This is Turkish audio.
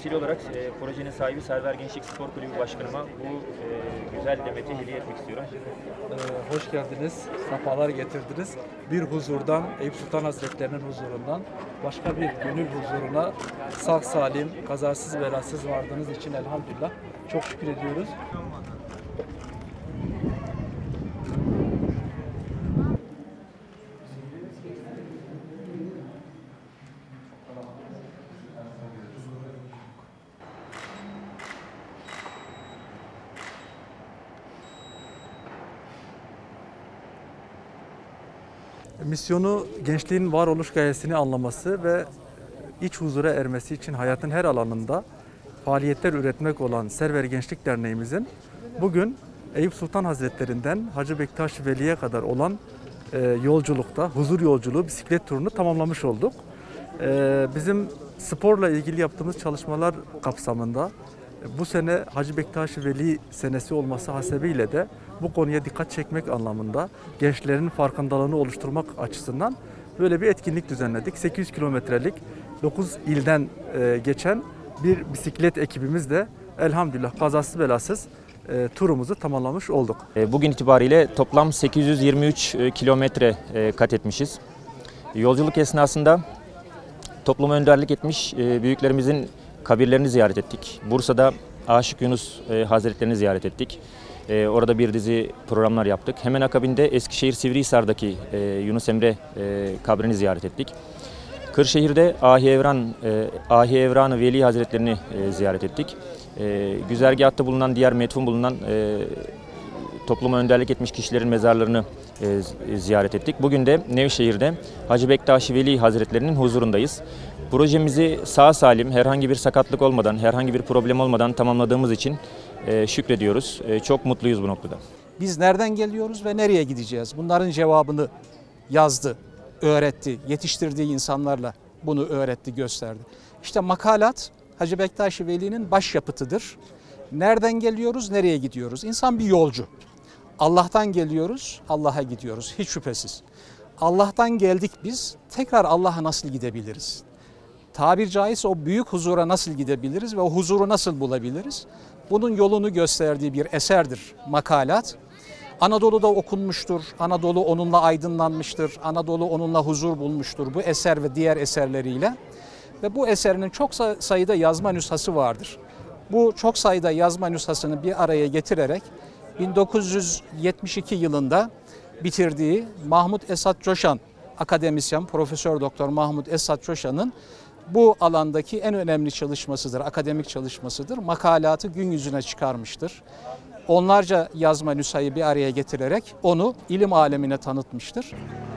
vesile olarak projenin sahibi Server Gençlik Spor Kulübü Başkanıma bu güzel demeti hediye etmek istiyorum. Hoş geldiniz, sefalar getirdiniz. Bir huzurdan, Eyüp Sultan Hazretleri'nin huzurundan başka bir gönül huzuruna sağ salim, kazasız belasız vardığınız için elhamdülillah çok şükür ediyoruz. Misyonu gençliğin varoluş gayesini anlaması ve iç huzura ermesi için hayatın her alanında faaliyetler üretmek olan Server Gençlik Derneğimizin bugün Eyüp Sultan Hazretleri'nden Hacı Bektaş Veli'ye kadar olan yolculukta, huzur yolculuğu, bisiklet turunu tamamlamış olduk. Bizim sporla ilgili yaptığımız çalışmalar kapsamında bu sene Hacı Bektaş Veli senesi olması hasebiyle de bu konuya dikkat çekmek anlamında gençlerin farkındalığını oluşturmak açısından böyle bir etkinlik düzenledik. 800 kilometrelik 9 ilden geçen bir bisiklet ekibimizle elhamdülillah kazasız belasız turumuzu tamamlamış olduk. Bugün itibariyle toplam 823 kilometre kat etmişiz. Yolculuk esnasında topluma önderlik etmiş büyüklerimizin kabirlerini ziyaret ettik. Bursa'da Aşık Yunus Hazretlerini ziyaret ettik. Orada bir dizi programlar yaptık. Hemen akabinde Eskişehir Sivrihisar'daki Yunus Emre kabrini ziyaret ettik. Kırşehir'de Ahi Evran-ı Veli Hazretlerini ziyaret ettik. Güzergahta bulunan diğer metfun bulunan topluma önderlik etmiş kişilerin mezarlarını ziyaret ettik. Bugün de Nevşehir'de Hacı Bektaş Veli Hazretlerinin huzurundayız. Projemizi sağ salim, herhangi bir sakatlık olmadan, herhangi bir problem olmadan tamamladığımız için şükrediyoruz. Çok mutluyuz bu noktada. Biz nereden geliyoruz ve nereye gideceğiz? Bunların cevabını yazdı, öğretti, yetiştirdiği insanlarla bunu öğretti, gösterdi. İşte makalat Hacı Bektaş Veli'nin başyapıtıdır. Nereden geliyoruz, nereye gidiyoruz? İnsan bir yolcu. Allah'tan geliyoruz, Allah'a gidiyoruz hiç şüphesiz. Allah'tan geldik biz, tekrar Allah'a nasıl gidebiliriz? Tabir caizse o büyük huzura nasıl gidebiliriz ve o huzuru nasıl bulabiliriz? Bunun yolunu gösterdiği bir eserdir makalat. Anadolu'da okunmuştur, Anadolu onunla aydınlanmıştır, Anadolu onunla huzur bulmuştur bu eser ve diğer eserleriyle. Ve bu eserinin çok sayıda yazma nüshası vardır. Bu çok sayıda yazma nüshasını bir araya getirerek 1972 yılında bitirdiği Mahmut Esat Coşan, akademisyen, Profesör Doktor Mahmut Esat Coşan'ın bu alandaki en önemli çalışmasıdır, akademik çalışmasıdır. Makalatı gün yüzüne çıkarmıştır. Onlarca yazma nüshayı bir araya getirerek onu ilim alemine tanıtmıştır.